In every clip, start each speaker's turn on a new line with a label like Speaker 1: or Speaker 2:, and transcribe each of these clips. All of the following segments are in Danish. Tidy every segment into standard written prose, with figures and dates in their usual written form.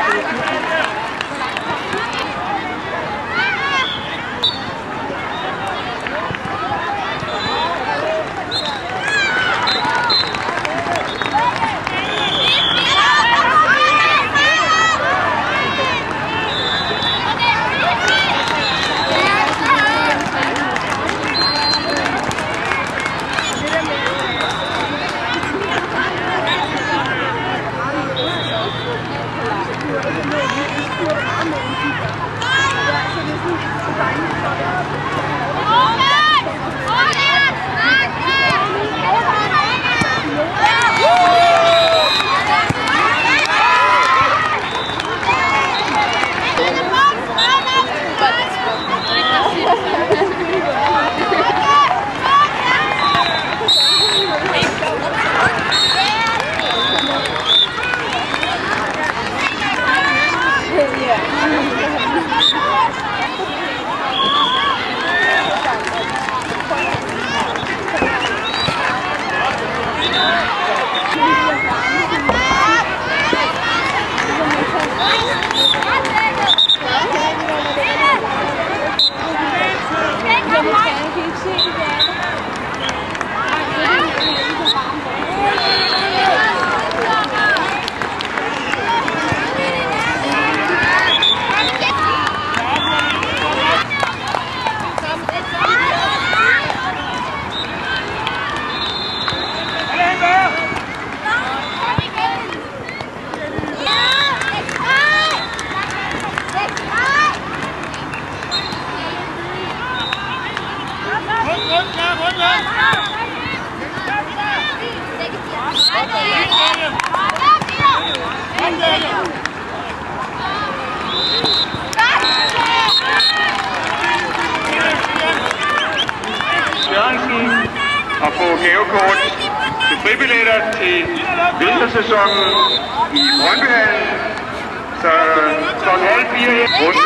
Speaker 1: Og få gavekort til fribilletter til vintersæsonen i Brøndbyhallen. Så klokken 3:30 runde.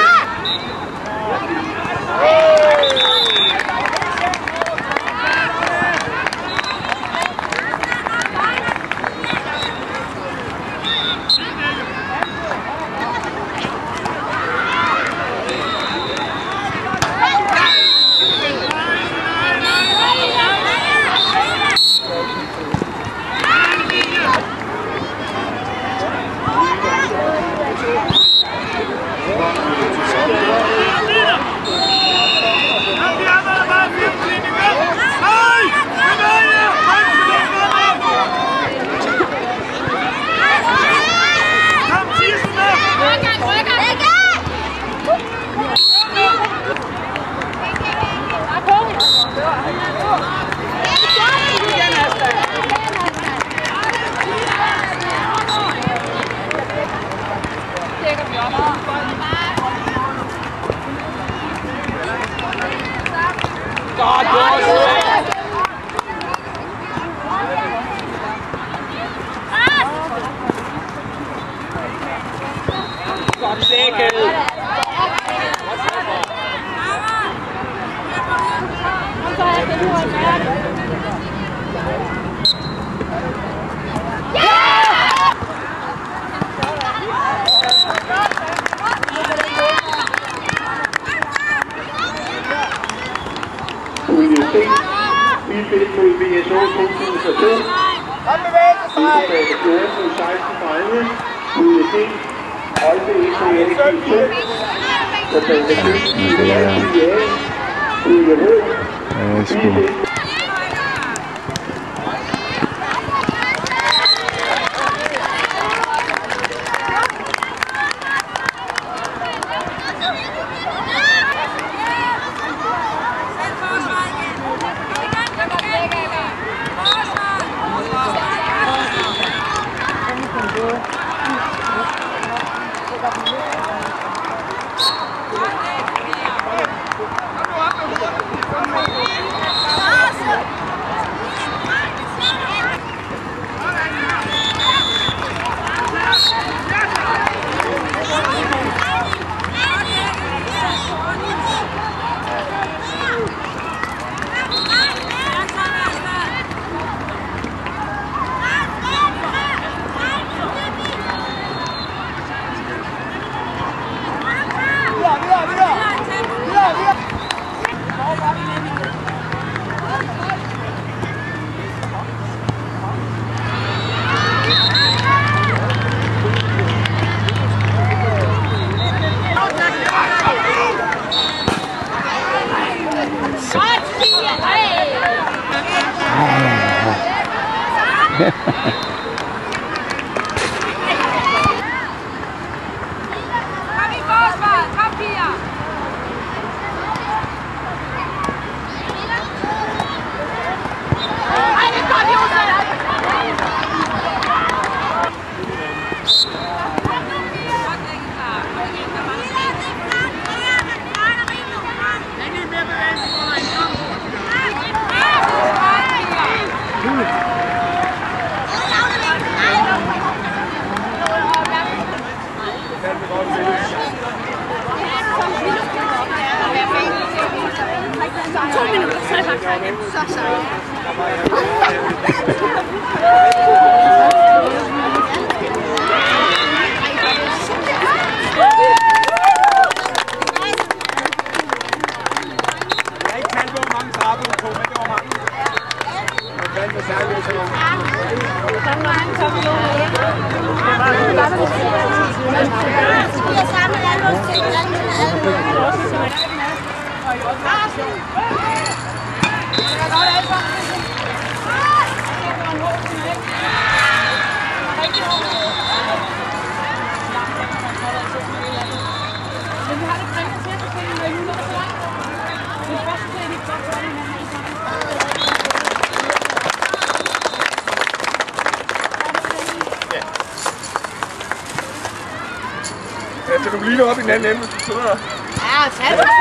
Speaker 1: Skal du lige op i den anden ende, hvis du sidder der?
Speaker 2: Ja, tag det.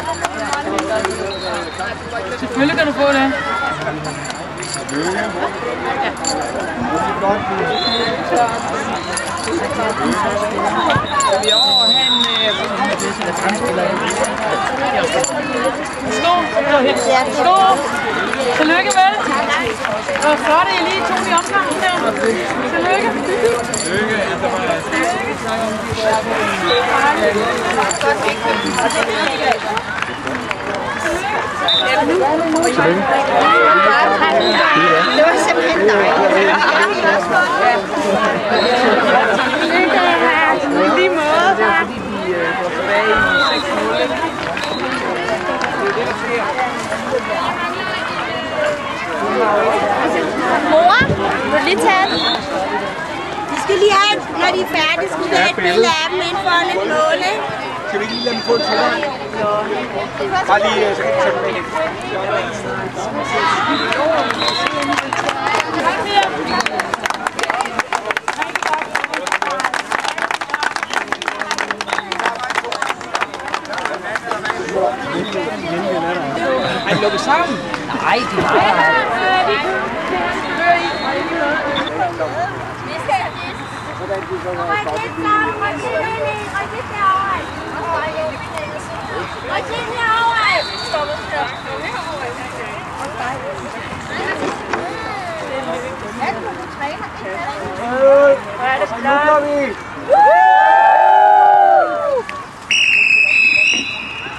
Speaker 3: Selvfølgelig kan du få det. Vi er over at have en skål. Tillykke med det. Det var flot, at I lige tog de omgangen der. Tillykke.
Speaker 2: Det var simpelthen dejligt.
Speaker 3: Lige måde.
Speaker 2: Mor, vil du lige tage den? De skal lige have, når de er færdige, skal vi have et billede af dem inden for lidt mål, ikke?
Speaker 1: Skal vi ikke lige lade dem få en tur? Bare lige så kan de tage dem med.
Speaker 3: Har I lukket sammen? Nej, de var her.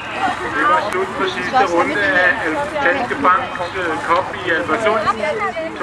Speaker 1: Det var slut på sidste runde af Danske Banks Cup i Albertslund.